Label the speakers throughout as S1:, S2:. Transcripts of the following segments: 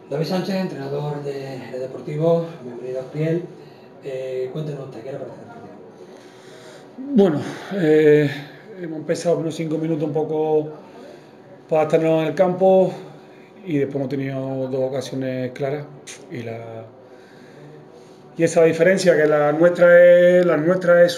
S1: David Sánchez, entrenador de Jerez Deportivo, bienvenido a Priel. Cuéntenos usted, ¿qué le parece el partido?
S2: Bueno, hemos empezado unos 5 minutos un poco para estarnos en el campo y después hemos tenido dos ocasiones claras y esa diferencia que la nuestra es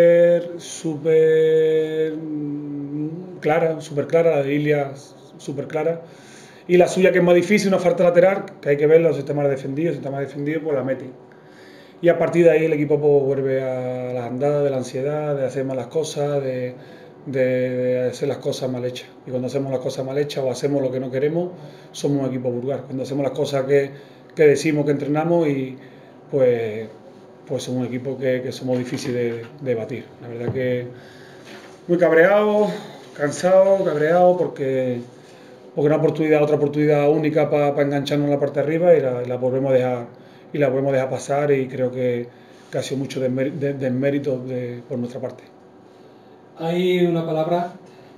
S2: súper clara, la de Ilia súper clara, y la suya que es más difícil, una falta lateral, que hay que verlo, si está más defendido, pues la mete. Y a partir de ahí el equipo pues, vuelve a las andadas de la ansiedad, de hacer malas cosas, de hacer las cosas mal hechas. Y cuando hacemos las cosas mal hechas o hacemos lo que no queremos, somos un equipo vulgar. Cuando hacemos las cosas que decimos que entrenamos, pues, pues somos un equipo que somos difíciles de batir. La verdad que muy cabreado, cansado, cabreado, porque una otra oportunidad única para engancharnos en la parte de arriba y la volvemos a dejar pasar, y creo que ha sido mucho desmérito por nuestra parte.
S1: Hay una palabra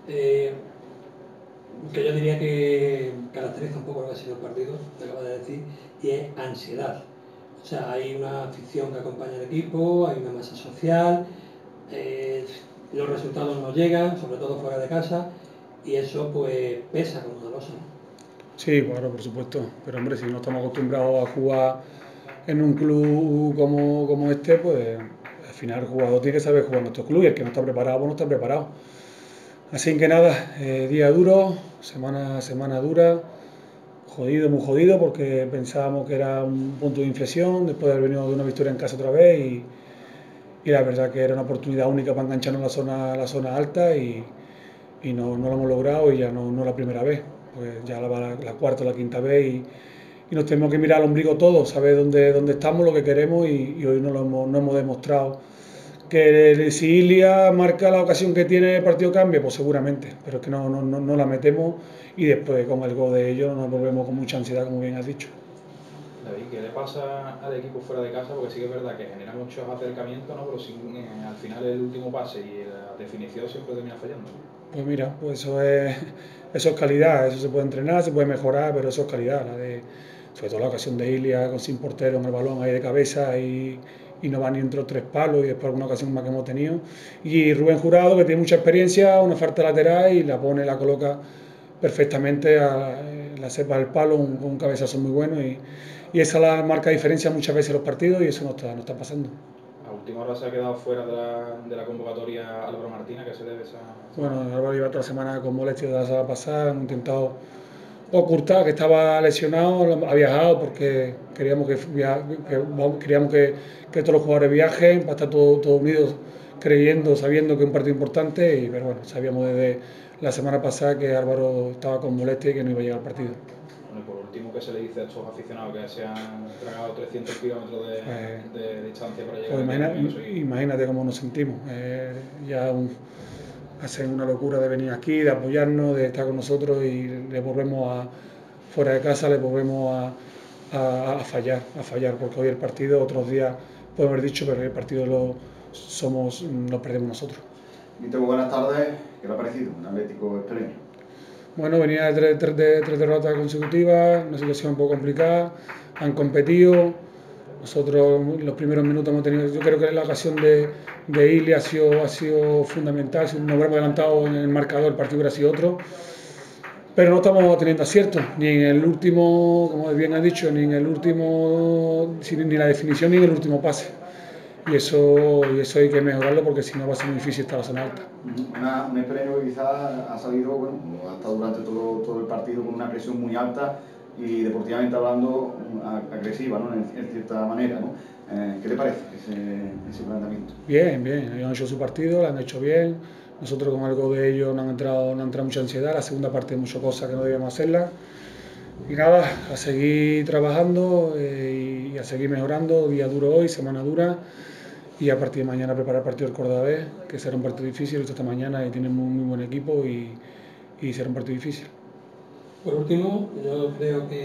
S1: que yo diría que caracteriza un poco lo que ha sido el partido, que acaba de decir, y es ansiedad. O sea, hay una afición que acompaña al equipo, hay una masa social, eh, los resultados no llegan, sobre todo fuera de casa, y eso pues pesa como una losa, ¿no?
S2: Sí, claro, por supuesto. Pero hombre, si no estamos acostumbrados a jugar en un club como este, pues al final el jugador tiene que saber jugar en nuestro club, y el que no está preparado, pues no está preparado. Así que nada, día duro, semana dura, jodido, muy jodido, porque pensábamos que era un punto de inflexión después de haber venido de una victoria en casa otra vez, y la verdad que era una oportunidad única para engancharnos en la zona alta, y no lo hemos logrado, y ya no la primera vez, pues ya la cuarta o la quinta vez, y nos tenemos que mirar al ombligo todos, saber dónde estamos, lo que queremos, y hoy no hemos demostrado. Que si Ilia marca la ocasión que tiene el partido cambia, pues seguramente, pero es que no la metemos, y después con el gol de ellos nos volvemos con mucha ansiedad, como bien has dicho.
S3: David, ¿qué le pasa al equipo fuera de casa? Porque sí que es verdad que genera muchos acercamientos, ¿no? Pero al final el último pase y la definición siempre termina fallando.
S2: Pues mira, pues eso es calidad, eso se puede entrenar, se puede mejorar, pero eso es calidad. Sobre todo la ocasión de Ilia sin portero en el balón ahí de cabeza, y no va ni entre los tres palos, y después alguna ocasión más que hemos tenido. Y Rubén Jurado, que tiene mucha experiencia, una falta lateral y la coloca perfectamente, la cepa del palo, un cabezazo muy bueno, y esa la marca diferencia muchas veces en los partidos, y eso no está pasando.
S3: A última hora se ha quedado fuera de la convocatoria Álvaro Martínez, que se debe esa...
S2: Bueno, Álvaro lleva otra semana con molestias de la semana pasada, hemos intentado ocultar que estaba lesionado, ha viajado porque queríamos que todos los jugadores viajen, para estar todos unidos, sabiendo que es un partido importante, pero bueno, sabíamos desde la semana pasada que Álvaro estaba con molestia y que no iba a llegar al partido.
S3: Bueno, y por último, ¿qué se le dice a estos aficionados que se han tragado 300 kilómetros de distancia para llegar
S2: pues imagínate cómo nos sentimos. Hacen una locura de venir aquí, de apoyarnos, de estar con nosotros, y fuera de casa le volvemos a fallar, porque hoy el partido, otros días podemos haber dicho, pero el partido lo perdemos nosotros.
S4: Víctor, buenas tardes. ¿Qué le ha parecido un Atlético extremeño?
S2: Bueno, venía de tres derrotas consecutivas, una situación un poco complicada, han competido. Nosotros en los primeros minutos hemos tenido, yo creo que la ocasión de Ilia ha sido fundamental. Si nos hubiéramos adelantado en el marcador, el partido hubiera sido otro. Pero no estamos teniendo aciertos, ni en el último, como bien has dicho, ni la definición, ni en el último pase. Y eso hay que mejorarlo, porque si no va a ser muy difícil estar a la zona alta.
S4: Un extremo que quizás ha salido, bueno, ha estado durante todo el partido con una presión muy alta y deportivamente hablando agresiva, ¿no? En cierta manera, ¿no? ¿Qué le parece ese planteamiento?
S2: Bien, ellos han hecho su partido, lo han hecho bien. Nosotros con algo de ellos no han entrado mucha ansiedad. La segunda parte hay muchas cosas que no debíamos hacerlas. Y nada, a seguir trabajando, y a seguir mejorando. Día duro hoy, semana dura. Y a partir de mañana preparar el partido del Córdoba, que será un partido difícil. Esta mañana, y tienen muy buen equipo, y será un partido difícil.
S1: Por último, yo creo no,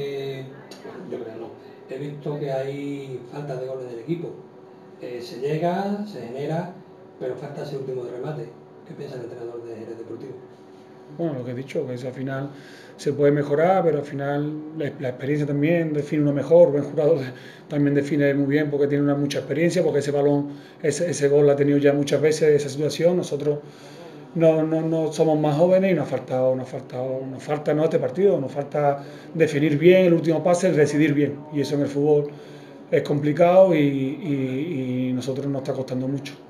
S1: he visto que hay falta de goles del equipo. Se llega, se genera, pero falta ese último de remate. ¿Qué piensa el entrenador de Jerez Deportivo?
S2: bueno, lo que he dicho, que eso al final se puede mejorar, pero al final la experiencia también define uno mejor. Ben Jurado también define muy bien porque tiene mucha experiencia, porque ese balón, ese gol lo ha tenido ya muchas veces, esa situación. Nosotros no somos más jóvenes y nos falta no este partido, nos falta definir bien el último pase, el decidir bien, y eso en el fútbol es complicado y nosotros nos está costando mucho.